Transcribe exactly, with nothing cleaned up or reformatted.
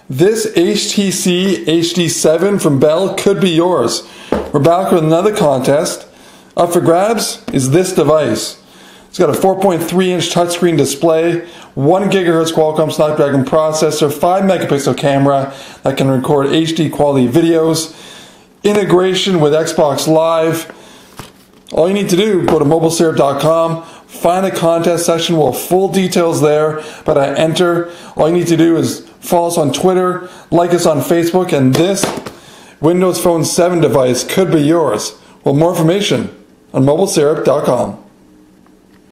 This H T C H D seven from Bell could be yours. We're back with another contest. Up for grabs is this device. It's got a four point three inch touchscreen display, one gigahertz Qualcomm Snapdragon processor, five megapixel camera that can record H D quality videos, integration with Xbox Live. All you need to do, go to mobile syrup dot com, find a contest section with full details there, but I enter. All you need to do is follow us on Twitter, like us on Facebook, and this Windows Phone seven device could be yours. Well, more information on mobile syrup dot com.